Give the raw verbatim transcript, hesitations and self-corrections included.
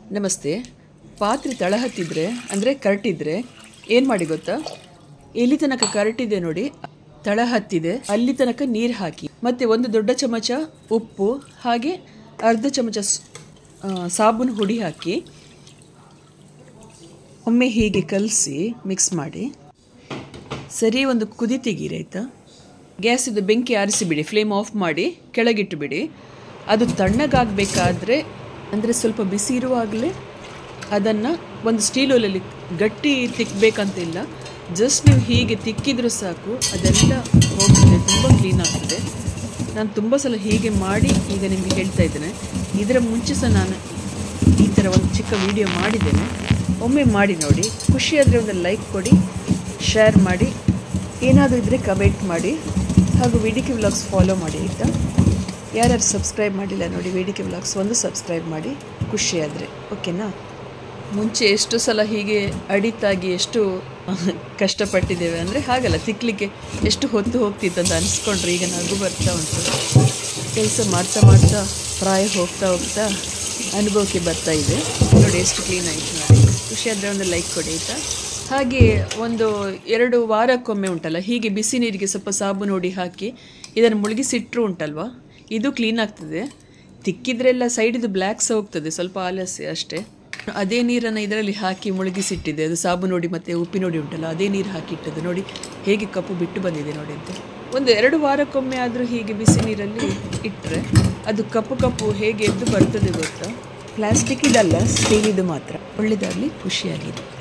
ನಮಸ್ತೆ. ಪಾತ್ರೆ ತಳ ಹತ್ತಿದ್ರೆ ಅಂದರೆ ಕರಟಿದ್ರೆ ಏನು ಮಾಡಿ ಗೊತ್ತಾ, ಎಲ್ಲಿ ತನಕ ಕರಟಿದೆ ನೋಡಿ, ತಳ ಹತ್ತಿದೆ ಅಲ್ಲಿ ತನಕ ನೀರು ಹಾಕಿ, ಮತ್ತು ಒಂದು ದೊಡ್ಡ ಚಮಚ ಉಪ್ಪು ಹಾಗೆ ಅರ್ಧ ಚಮಚ ಸಾಬೂನು ಹುಡಿ ಹಾಕಿ ಒಮ್ಮೆ ಹೀಗೆ ಕಲಸಿ ಮಿಕ್ಸ್ ಮಾಡಿ ಸರಿ ಒಂದು ಕುದಿ ತೆಗೀರಿ ಆಯಿತಾ. ಗ್ಯಾಸಿದ್ದು ಬೆಂಕಿ ಆರಿಸಿಬಿಡಿ, ಫ್ಲೇಮ್ ಆಫ್ ಮಾಡಿ ಕೆಳಗಿಟ್ಟು ಬಿಡಿ. ಅದು ತಣ್ಣಗಾಗಬೇಕಾದ್ರೆ ಅಂದರೆ ಸ್ವಲ್ಪ ಬಿಸಿ ಇರುವಾಗಲೇ ಅದನ್ನು ಒಂದು ಸ್ಟೀಲ್ ಒಲೆಯಲ್ಲಿ ಗಟ್ಟಿ ತಿಕ್ಕಬೇಕಂತಿಲ್ಲ, ಜಸ್ಟ್ ನೀವು ಹೀಗೆ ತಿಕ್ಕಿದ್ರೂ ಸಾಕು, ಅದೆಲ್ಲ ಹೋಗ್ತದೆ, ತುಂಬ ಕ್ಲೀನ್ ಆಗ್ತದೆ. ನಾನು ತುಂಬ ಸಲ ಹೀಗೆ ಮಾಡಿ ಈಗ ನಿಮಗೆ ಹೇಳ್ತಾ ಇದ್ದೇನೆ. ಇದರ ಮುಂಚೆ ಸಹ ನಾನು ಈ ಥರ ಒಂದು ಚಿಕ್ಕ ವಿಡಿಯೋ ಮಾಡಿದ್ದೇನೆ, ಒಮ್ಮೆ ಮಾಡಿ ನೋಡಿ. ಖುಷಿಯಾದರೆ ಒಂದು ಲೈಕ್ ಕೊಡಿ, ಶೇರ್ ಮಾಡಿ, ಏನಾದರೂ ಇದ್ದರೆ ಕಮೆಂಟ್ ಮಾಡಿ, ಹಾಗೂ V D K vlogs follow ಮಾಡಿ ಆಯಿತಾ. ಯಾರ್ಯಾರು ಸಬ್ಸ್ಕ್ರೈಬ್ ಮಾಡಿಲ್ಲ ನೋಡಿ, ವಿ ಡಿ ಕೆ ವ್ಲಾಗ್ಸ್ ಒಂದು ಸಬ್ಸ್ಕ್ರೈಬ್ ಮಾಡಿ ಖುಷಿಯಾದರೆ, ಓಕೆನಾ. ಮುಂಚೆ ಎಷ್ಟು ಸಲ ಹೀಗೆ ಅಡಿತಾಗಿ ಎಷ್ಟು ಕಷ್ಟಪಟ್ಟಿದ್ದೇವೆ ಅಂದರೆ ಹಾಗಲ್ಲ, ತಿಕ್ಕಲಿಕ್ಕೆ ಎಷ್ಟು ಹೊತ್ತು ಹೋಗ್ತಿತ್ತು ಅಂತ ಅನಿಸ್ಕೊಂಡ್ರೆ ಈಗ ನಗು ಬರ್ತಾ ಉಂಟು. ಕೆಲಸ ಮಾಡ್ತಾ ಮಾಡ್ತಾ ಪ್ರಾಯ ಹೋಗ್ತಾ ಹೋಗ್ತಾ ಅನುಭವಕ್ಕೆ ಬರ್ತಾ ಇದೆ ನೋಡಿ. ಎಷ್ಟು ಕ್ಲೀನ್ ಆಯಿತು ನೋಡಿ. ಖುಷಿಯಾದರೆ ಒಂದು ಲೈಕ್ ಕೊಡಿ ಆಯಿತಾ. ಹಾಗೆ ಒಂದು ಎರಡು ವಾರಕ್ಕೊಮ್ಮೆ ಉಂಟಲ್ಲ, ಹೀಗೆ ಬಿಸಿ ನೀರಿಗೆ ಸ್ವಲ್ಪ ಸಾಬೂನು ಹುಡಿ ಹಾಕಿ ಇದನ್ನು ಮುಳುಗಿಸಿಟ್ರು ಉಂಟಲ್ವ, ಇದು ಕ್ಲೀನ್ ಆಗ್ತದೆ. ತಿಕ್ಕಿದ್ರೆಲ್ಲ ಸೈಡಿದು ಬ್ಲ್ಯಾಕ್ಸ್ ಹೋಗ್ತದೆ, ಸ್ವಲ್ಪ ಆಲಸ್ಯ ಅಷ್ಟೇ. ಅದೇ ನೀರನ್ನು ಇದರಲ್ಲಿ ಹಾಕಿ ಮುಳುಗಿಸಿಟ್ಟಿದೆ, ಅದು ಸಾಬೂನು ಹುಡಿ ಮತ್ತು ಉಪ್ಪಿನೊಡಿ ಉಂಟಲ್ಲ, ಅದೇ ನೀರು ಹಾಕಿಟ್ಟದ್ದು ನೋಡಿ ಹೇಗೆ ಕಪ್ಪು ಬಿಟ್ಟು ಬಂದಿದೆ ನೋಡಿ ಅಂತ. ಒಂದು ಎರಡು ವಾರಕ್ಕೊಮ್ಮೆ ಆದರೂ ಹೀಗೆ ಬಿಸಿ ನೀರಲ್ಲಿ ಇಟ್ಟರೆ ಅದು ಕಪ್ಪು ಕಪ್ಪು ಹೇಗೆ ಎದ್ದು ಬರ್ತದೆ ಗೊತ್ತಾ. ಪ್ಲಾಸ್ಟಿಕ್ ಇದಲ್ಲ, ಸ್ಟೀಲಿದು ಮಾತ್ರ. ಒಳ್ಳೆಯದಾಗಲಿ, ಖುಷಿಯಾಗಿದೆ.